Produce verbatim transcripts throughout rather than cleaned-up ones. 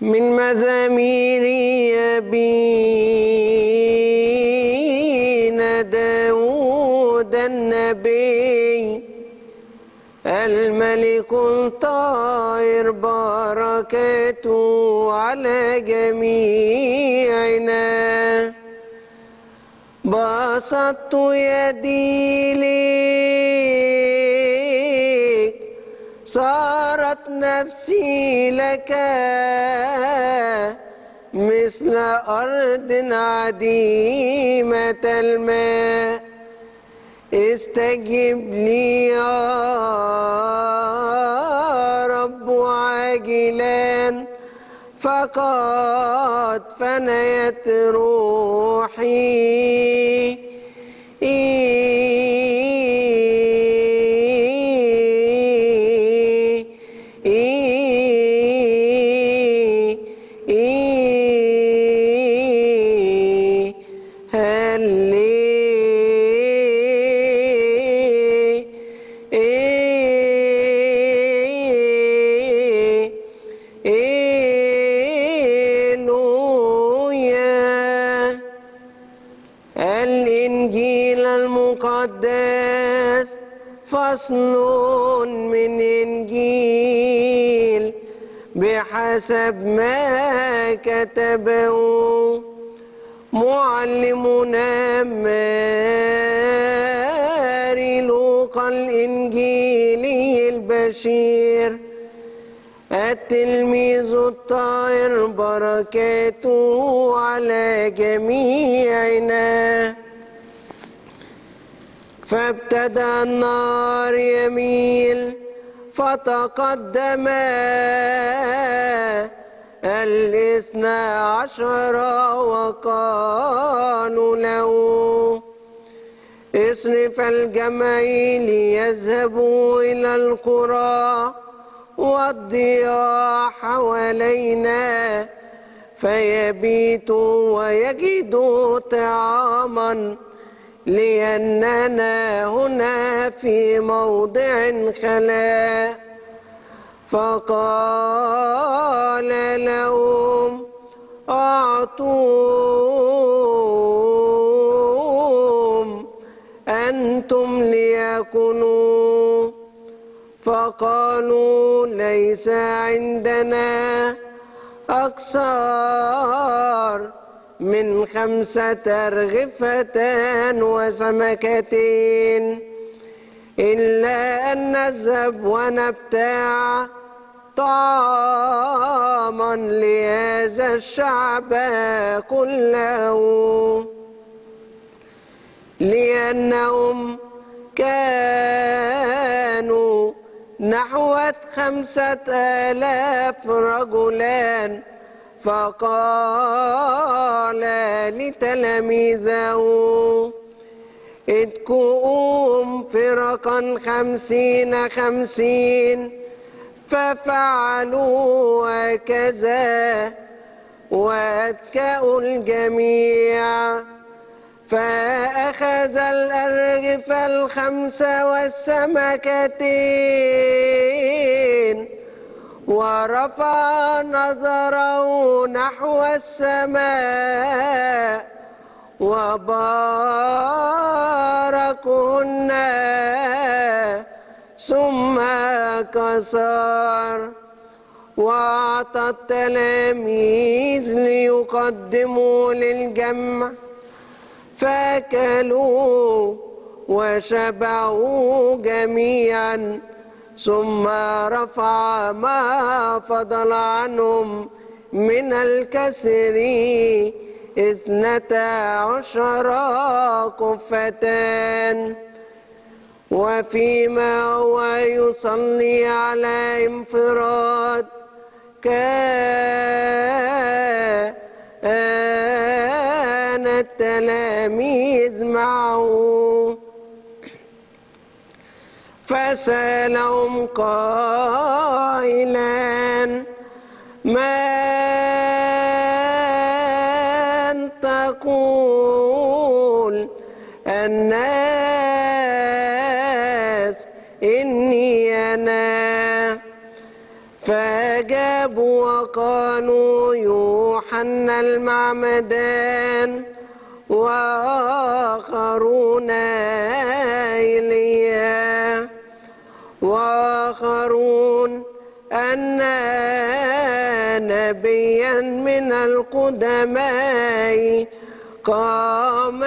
من مزامير أبينا داود النبي الملك الطاهر، بركاته على جميعنا. بسطت يدي ليك، صارت نفسي لك مثل أرض عديمة الماء. استجب لي يا رب عاجلا، فقد فنيت روحي. الإنجيل المقدس فصل من إنجيل بحسب ما كتبه معلمنا ماري لوقا الإنجيلي البشير التلميذ الطاهر، بركاته على جميعنا. فابتدأ النهار يميل، فتقدم الاثنى عشر وقالوا له: اصرف الجمع ليذهبوا إلى القرى والضياع حوالينا، فيبيتوا ويجدوا طعاما، لأننا هنا في موضع خلاء. فقال لهم: أعطوهم أنتم ليأكلوا. فقالوا: ليس عندنا أكثر من خمسة أرغفة وسمكتين، إلا أن نذهب ونبتاع طعاما لهذا الشعب كله، لأنهم كانوا نحو خمسة آلاف رجلان. فقال لتلاميذه: اتكؤوا فرقا خمسين خمسين. ففعلوا هكذا، واتكأوا الجميع. فأخذ الأرغف الخمسة والسمكتين، ورفع نظره نحو السماء وباركهن، ثم كسر وأعطى التلاميذ ليقدموا للجمع. فأكلوا وشبعوا جميعا، ثم رفع ما فضل عنهم من الكسر اثنتا عشر قفتان. وفيما هو يصلي على انفراد، كان التلاميذ معه، فسألهم قائلا: من تقول الناس إني أنا؟ ف فأجابوا وقالوا يوحنا المعمدان وآخرون إيليا وآخرون أن نبيا من القدماء قام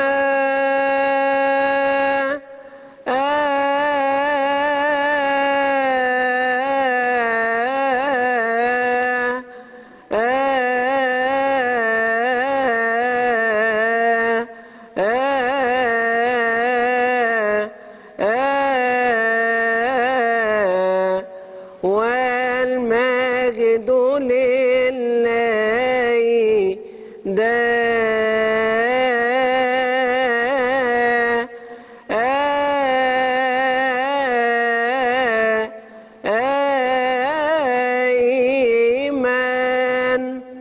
والمجد لله دائما.